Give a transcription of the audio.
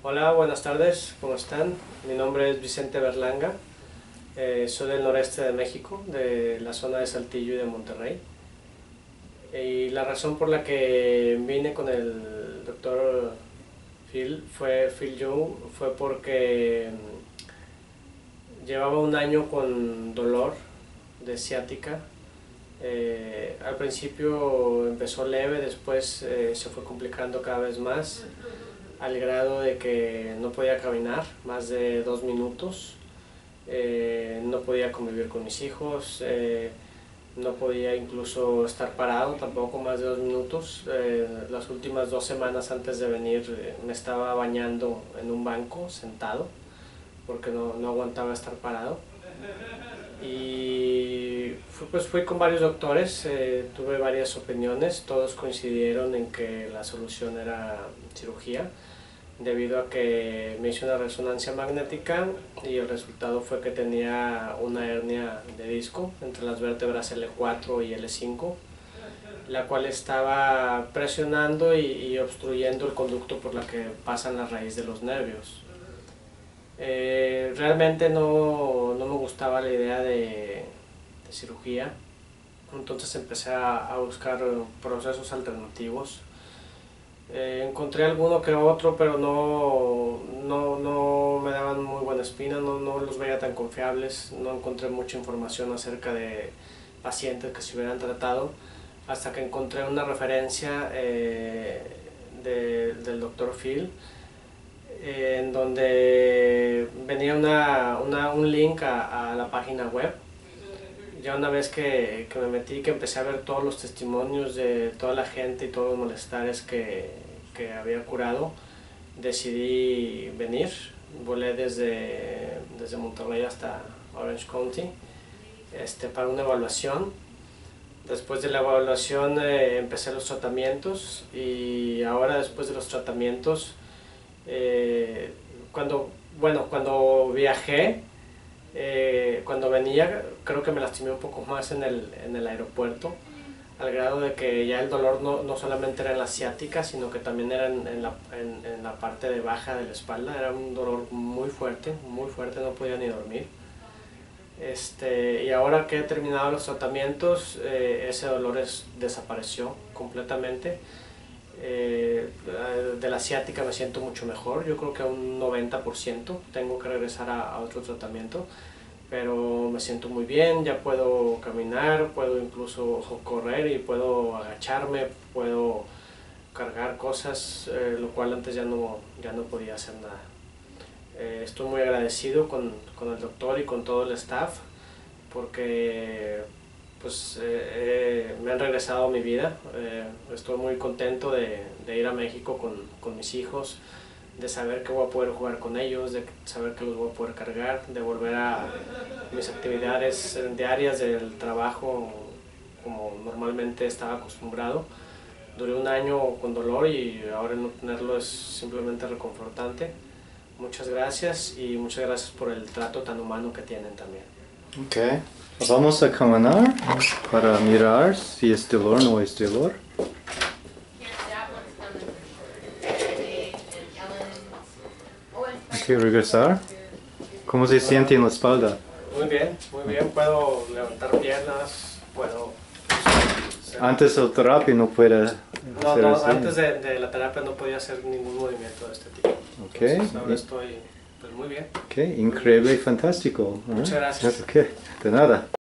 Hola, buenas tardes, ¿cómo están? Mi nombre es Vicente Berlanga, soy del noreste de México, de la zona de Saltillo y de Monterrey. Y la razón por la que vine con el doctor Phil Joe, fue porque llevaba un año con dolor de ciática. Al principio empezó leve, después se fue complicando cada vez más, al grado de que no podía caminar más de 2 minutos, no podía convivir con mis hijos, no podía incluso estar parado tampoco más de 2 minutos. Las últimas 2 semanas antes de venir me estaba bañando en un banco sentado porque no aguantaba estar parado. Y fui con varios doctores, tuve varias opiniones, todos coincidieron en que la solución era cirugía, debido a que me hice una resonancia magnética y el resultado fue que tenía una hernia de disco entre las vértebras L4 y L5, la cual estaba presionando y obstruyendo el conducto por la que pasan la raíz de los nervios. Realmente no me gustaba la idea de cirugía, entonces empecé a buscar procesos alternativos. Encontré alguno que otro, pero no me daban muy buena espina, no los veía tan confiables, no encontré mucha información acerca de pacientes que se hubieran tratado, hasta que encontré una referencia del Dr. Phil, en donde venía un link a la página web. Ya una vez que me metí, que empecé a ver todos los testimonios de toda la gente y todos los malestares que había curado, decidí venir. Volé desde Monterrey hasta Orange County para una evaluación. Después de la evaluación empecé los tratamientos, y ahora, después de los tratamientos, cuando viajé, cuando venía, creo que me lastimé un poco más en el aeropuerto, al grado de que ya el dolor no solamente era en la ciática, sino que también era en la parte de baja de la espalda. Era un dolor muy fuerte, no podía ni dormir. Y ahora que he terminado los tratamientos, ese dolor desapareció completamente. De la ciática me siento mucho mejor, yo creo que a un 90%. Tengo que regresar a otro tratamiento, pero me siento muy bien, ya puedo caminar, puedo incluso correr y puedo agacharme, puedo cargar cosas, lo cual antes ya no podía hacer nada. Estoy muy agradecido con el doctor y con todo el staff, porque pues me han regresado a mi vida. Estoy muy contento de ir a México con mis hijos, de saber que voy a poder jugar con ellos, de saber que los voy a poder cargar, de volver a mis actividades diarias del trabajo como normalmente estaba acostumbrado. Duré un año con dolor y ahora no tenerlo es simplemente reconfortante. Muchas gracias, y muchas gracias por el trato tan humano que tienen también. Ok, vamos a caminar para mirar si es dolor o no es dolor. Ok, regresar. ¿Cómo se siente en la espalda? Muy bien, puedo levantar piernas, puedo... Antes de la terapia no puede hacer así. Antes de la terapia no podía hacer ningún movimiento de este tipo. Ok. Entonces, ahora estoy pues muy bien. Ok, increíble y fantástico. Muchas gracias. Ok, de nada.